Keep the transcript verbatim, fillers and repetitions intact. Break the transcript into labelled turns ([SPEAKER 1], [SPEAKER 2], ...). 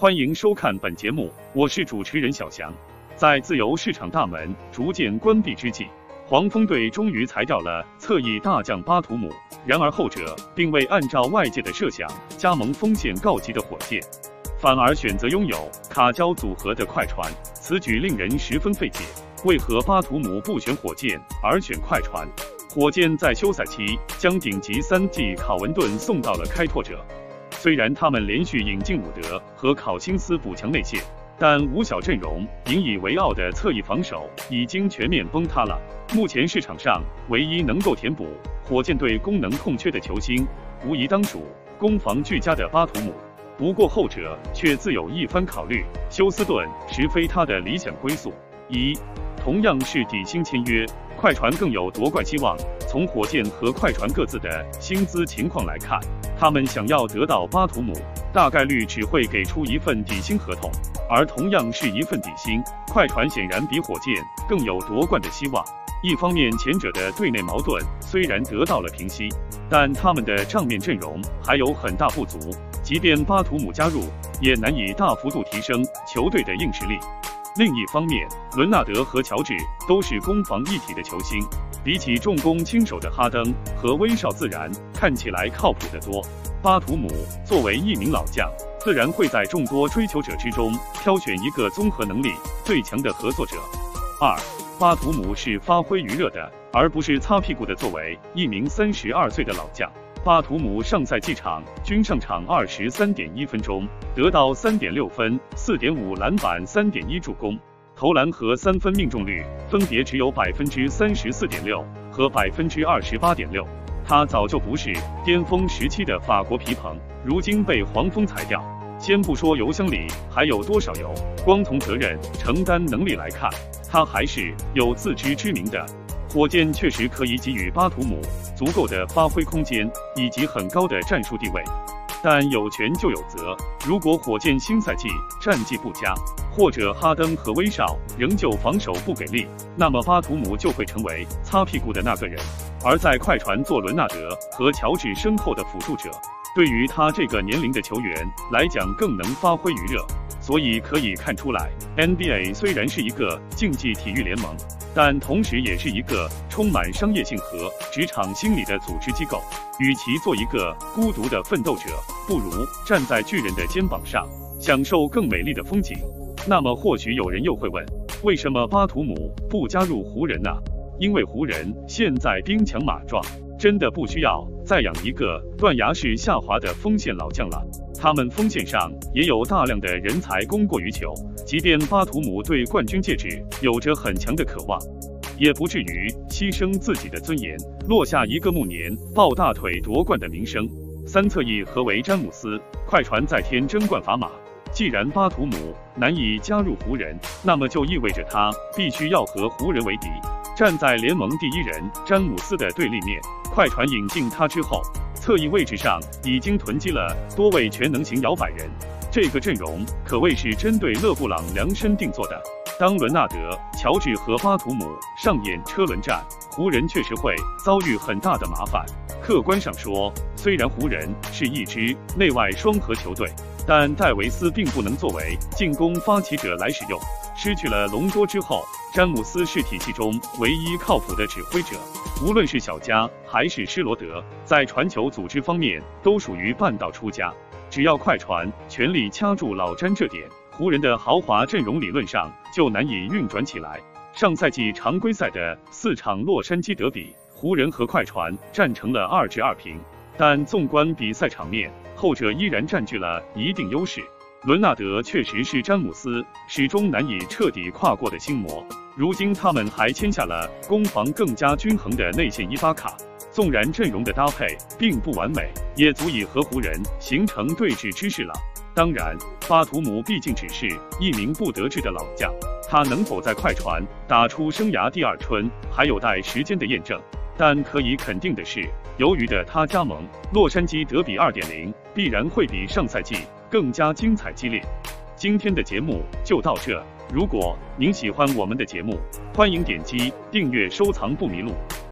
[SPEAKER 1] 欢迎收看本节目，我是主持人小翔。在自由市场大门逐渐关闭之际，黄蜂队终于裁掉了侧翼大将巴图姆，然而后者并未按照外界的设想加盟锋线告急的火箭，反而选择拥有卡焦组合的快船，此举令人十分费解。为何巴图姆不选火箭而选快船？火箭在休赛期将顶级三 G 考文顿送到了开拓者，虽然他们连续引进伍德和考辛斯补强内线，但五小阵容引以为傲的侧翼防守已经全面崩塌了。目前市场上唯一能够填补火箭队功能空缺的球星，无疑当属攻防俱佳的巴图姆。不过后者却自有一番考虑，休斯顿实非他的理想归宿。一，同样是底薪签约，快船更有夺冠希望。从火箭和快船各自的薪资情况来看，他们想要得到巴图姆，大概率只会给出一份底薪合同，而同样是一份底薪，快船显然比火箭更有夺冠的希望。一方面，前者的队内矛盾虽然得到了平息，但他们的账面阵容还有很大不足，即便巴图姆加入，也难以大幅度提升球队的硬实力。另一方面，伦纳德和乔治都是攻防一体的球星，比起重攻轻守的哈登和威少，自然看起来靠谱得多。巴图姆作为一名老将，自然会在众多追求者之中挑选一个综合能力最强的合作者。二，巴图姆是发挥余热的，而不是擦屁股的。作为一名三十二岁的老将，巴图姆上赛季场均上场二十三点一分钟，得到 三点六分、四点五篮板、三点一助攻，投篮和三分命中率分别只有 百分之三十四点六 和 百分之二十八点六。他早就不是巅峰时期的法国皮蓬，如今被黄蜂裁掉。先不说油箱里还有多少油，光从责任承担能力来看，他还是有自知之明的。火箭确实可以给予巴图姆足够的发挥空间以及很高的战术地位，但有权就有责。如果火箭新赛季战绩不佳，或者哈登和威少仍旧防守不给力，那么巴图姆就会成为擦屁股的那个人。而在快船做伦纳德和乔治身后的辅助者，对于他这个年龄的球员来讲更能发挥余热。所以可以看出来 ，N B A 虽然是一个竞技体育联盟，但同时也是一个充满商业性和职场心理的组织机构。与其做一个孤独的奋斗者，不如站在巨人的肩膀上，享受更美丽的风景。那么或许有人又会问，为什么巴图姆不加入湖人呢？因为湖人现在兵强马壮，真的不需要再养一个断崖式下滑的锋线老将了。他们锋线上也有大量的人才供过于求，即便巴图姆对冠军戒指有着很强的渴望，也不至于牺牲自己的尊严，落下一个暮年抱大腿夺冠的名声。三侧翼何为詹姆斯，快船再添争冠砝码。既然巴图姆难以加入湖人，那么就意味着他必须要和湖人为敌，站在联盟第一人詹姆斯的对立面。快船引进他之后，侧翼位置上已经囤积了多位全能型摇摆人，这个阵容可谓是针对勒布朗量身定做的。当伦纳德、乔治和巴图姆上演车轮战，湖人确实会遭遇很大的麻烦。客观上说，虽然湖人是一支内外双核球队，但戴维斯并不能作为进攻发起者来使用。失去了隆多之后，詹姆斯是体系中唯一靠谱的指挥者。无论是小加还是施罗德，在传球组织方面都属于半道出家。只要快船全力掐住老詹这点，湖人的豪华阵容理论上就难以运转起来。上赛季常规赛的四场洛杉矶德比，湖人和快船战成了二至二平，但纵观比赛场面，后者依然占据了一定优势。伦纳德确实是詹姆斯始终难以彻底跨过的心魔，如今他们还签下了攻防更加均衡的内线伊巴卡，纵然阵容的搭配并不完美，也足以和湖人形成对峙之势了。当然，巴图姆毕竟只是一名不得志的老将，他能否在快船打出生涯第二春，还有待时间的验证。但可以肯定的是，由于的他加盟洛杉矶德比 二点零 必然会比上赛季更加精彩激烈。今天的节目就到这，如果您喜欢我们的节目，欢迎点击订阅收藏不迷路。